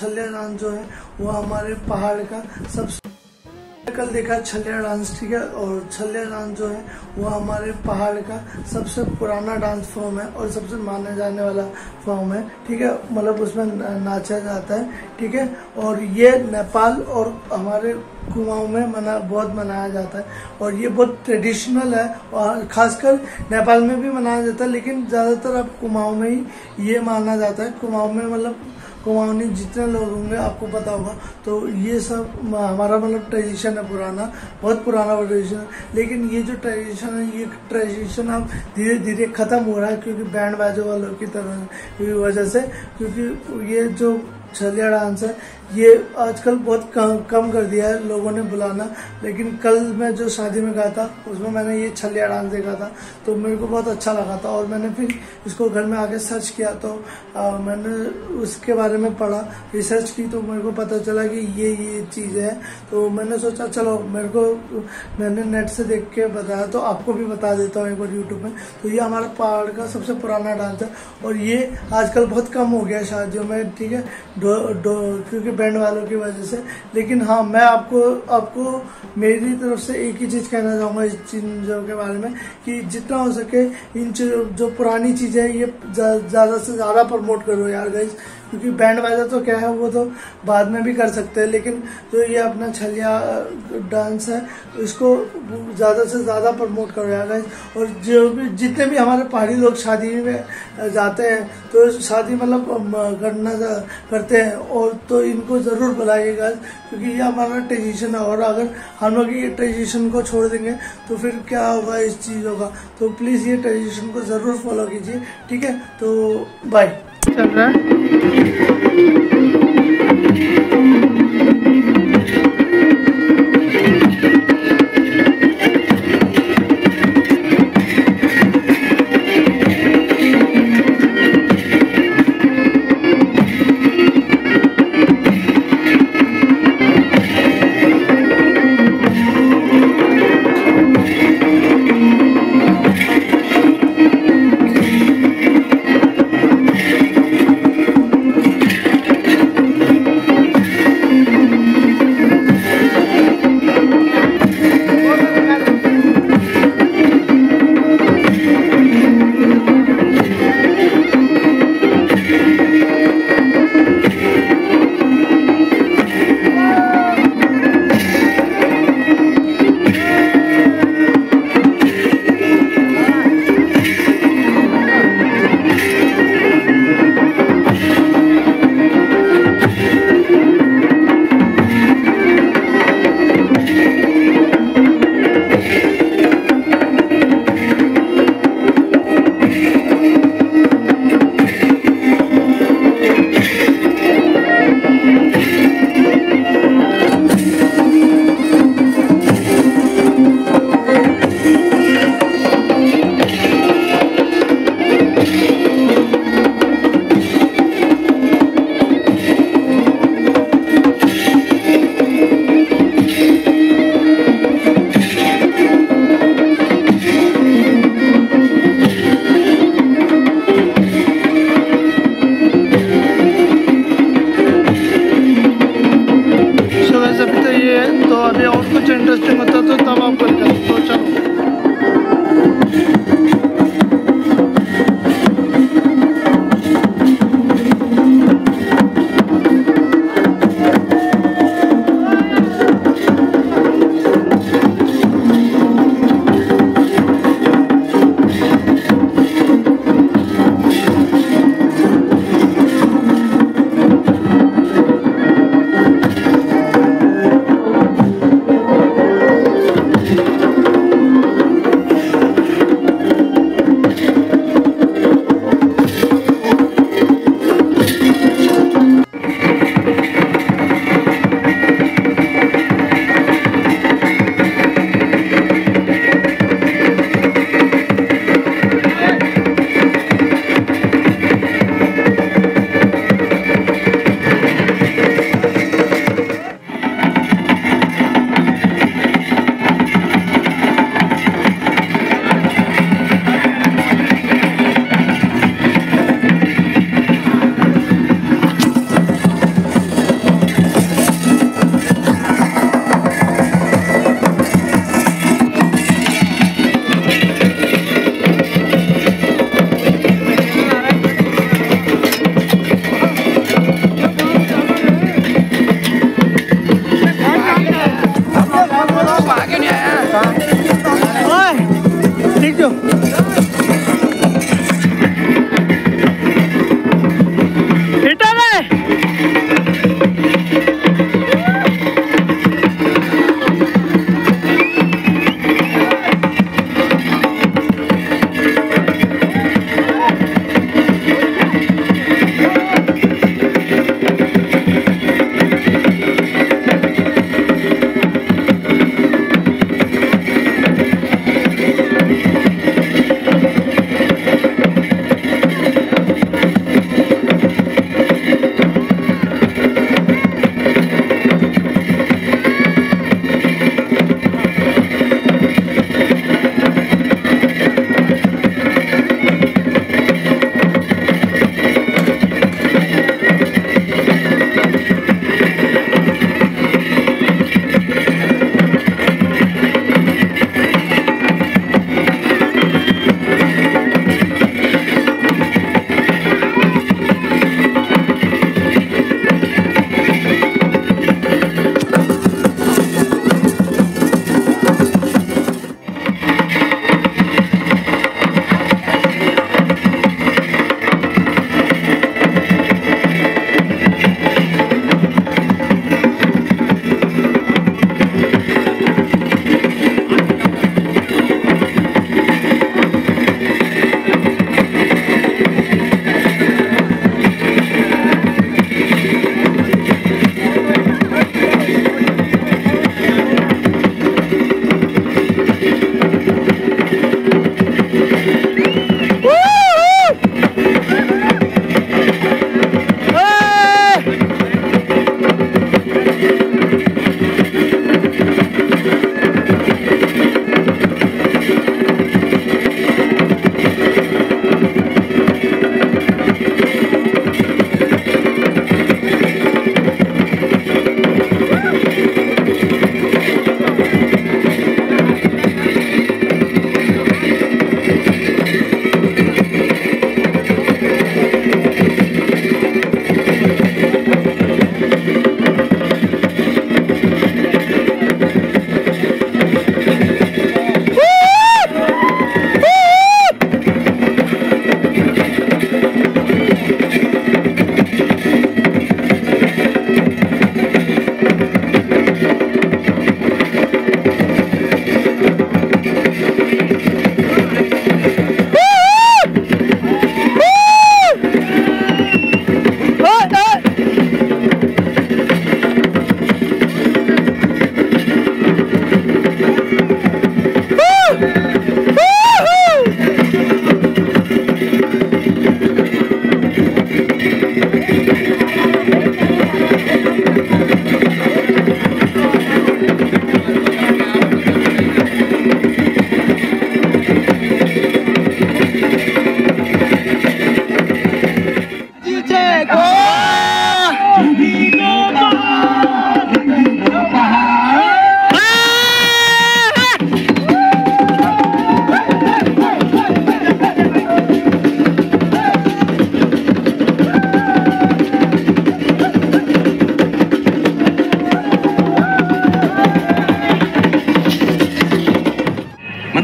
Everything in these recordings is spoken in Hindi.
छल्लिया डांस जो है वो हमारे पहाड़ का सबसे कल देखा छल्लिया डांस, ठीक है। और छल्लिया डांस जो है वो हमारे पहाड़ का सबसे पुराना डांस फॉर्म है और सबसे माने जाने वाला फॉर्म है, ठीक है। मतलब उसमें नाचा जाता है, ठीक है। और ये नेपाल और हमारे कुमाऊं में बहुत मनाया जाता है और ये बहुत ट्रेडिशनल है और खासकर नेपाल में भी मनाया जाता है, लेकिन ज़्यादातर अब कुमाऊं में ही ये माना जाता है। कुमाऊं में मतलब कुमाऊनी जितने लोग होंगे आपको पता होगा, तो ये सब हमारा मतलब ट्रेडिशन है पुराना, बहुत पुराना ट्रेडिशन है। लेकिन ये जो ट्रेडिशन है ये ट्रेडिशन अब धीरे धीरे खत्म हो रहा है क्योंकि बैंड बाजो वालों की तरह वजह से, क्योंकि ये जो छल्लिया डांस है ये आजकल बहुत कम कर दिया है लोगों ने बुलाना। लेकिन कल मैं जो शादी में गया था उसमें मैंने ये छल्लिया डांस देखा था तो मेरे को बहुत अच्छा लगा था और मैंने फिर इसको घर में आके सर्च किया तो मैंने उसके बारे में पढ़ा, रिसर्च की, तो मेरे को पता चला कि ये चीज़ है। तो मैंने सोचा चलो मैंने नेट से देख के बताया तो आपको भी बता देता हूँ एक बार यूट्यूब में। तो ये हमारा पहाड़ का सबसे पुराना डांस है और ये आजकल बहुत कम हो गया शादियों में, ठीक है, क्योंकि बैंड वालों की वजह से। लेकिन हाँ, मैं आपको मेरी तरफ से एक ही चीज कहना चाहूंगा इस चीजों के बारे में कि जितना हो सके इन जो पुरानी चीजें है ये ज्यादा से ज्यादा प्रमोट करो यार गाइस, क्योंकि बैंड बाजा तो क्या है वो तो बाद में भी कर सकते हैं, लेकिन जो ये अपना छल्लिया डांस है इसको ज्यादा से ज्यादा प्रमोट करो यार गाइस। और जो भी जितने भी हमारे पहाड़ी लोग शादी में जाते हैं तो शादी मतलब करते हैं और तो इनको जरूर बुलाइएगा क्योंकि ये हमारा ट्रेडिशन है। और अगर हम लोग ये ट्रेडिशन को छोड़ देंगे तो फिर क्या होगा इस चीज़ों का। तो प्लीज़ ये ट्रेडिशन को ज़रूर फॉलो कीजिए, ठीक है। तो बाय। चल रहा है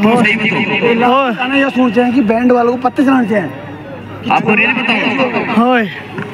गाना ये सोच रहे हैं कि बैंड वालों को पत्ते चलाने चाहिए। आपको रियल बताऊं होय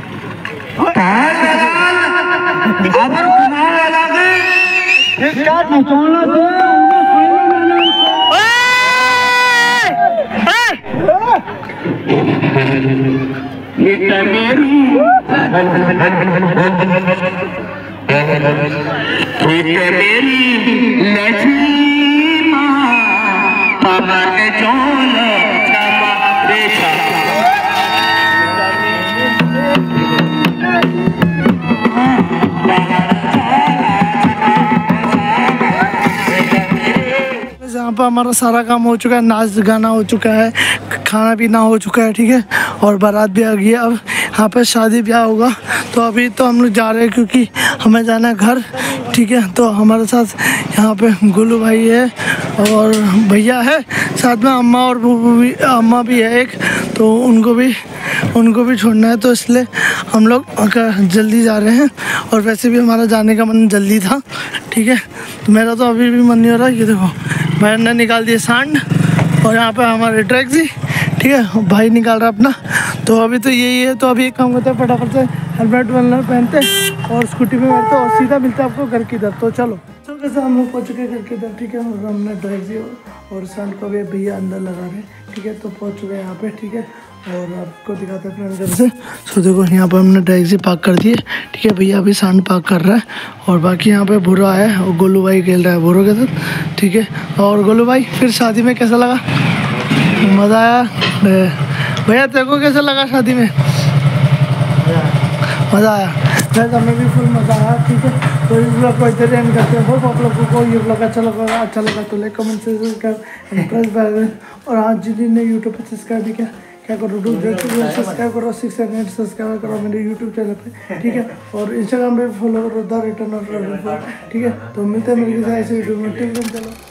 यहाँ पर हमारा सारा काम हो चुका है, नाच गाना हो चुका है, खाना पीना हो चुका है, ठीक है। और बारात भी आ गई है। अब यहाँ पे शादी ब्याह होगा, तो अभी तो हम लोग जा रहे हैं क्योंकि हमें जाना है घर, ठीक है। तो हमारे साथ यहाँ पे गोलू भाई है और भैया है, साथ में अम्मा और अम्मा भी है एक, तो उनको भी छोड़ना है, तो इसलिए हम लोग जल्दी जा रहे हैं। और वैसे भी हमारा जाने का मन जल्दी था, ठीक है। तो मेरा तो अभी भी मन नहीं हो रहा। ये देखो भाई ने निकाल दिए सांड, और यहाँ पे हमारे टैक्सी, ठीक है, भाई निकाल रहा अपना। तो अभी तो यही है, तो अभी एक काम करते हैं, फटाफट से हेलमेट वेलमेट पहनते और स्कूटी में बैठते और सीधा मिलते हैं आपको घर की इधर। तो चलो कैसे हम लोग पहुँच चुके हैं घर के इधर, ठीक है। और हमने टैक्सी और सांड को भी भैया अंदर लगा रहे, ठीक है। तो पहुँच चुके हैं यहाँ पे, ठीक है। और आपको दिखाते हैं फ्रेंड घर से। सो देखो यहाँ पर हमने टैक्सी पार्क कर दी है, ठीक है। भैया अभी सांड पार्क कर रहा है, और बाकी यहाँ पे भूरा है और गोलू भाई खेल रहा है भूरों के साथ, ठीक है। और गोलू भाई फिर शादी में कैसा लगा? मज़ा आया? भैया तेरे को कैसा लगा शादी में? मज़ा आया? वैसे हमें भी फुल मज़ा आया, ठीक है। तो इस ब्लॉग को इधर एंड करते हैं। होप आप लोगों को ये ब्लॉग अच्छा लगा तो लाइक कमेंट से सब्सक्राइब प्रेस बेल आइकन। और आज जिन्होंने यूट्यूब पर सब्सक्राइब भी क्या करो, सब्सक्राइब करो, 6 या 8 सब्सक्राइब करो मेरे यूट्यूब चैनल पे, ठीक है। और इंस्टाग्राम पे फॉलो करो द रिटर्न ऑफ, ठीक है। तो मिलते हैं मेरे ऐसे वीडियो में, ठीक है। चलो।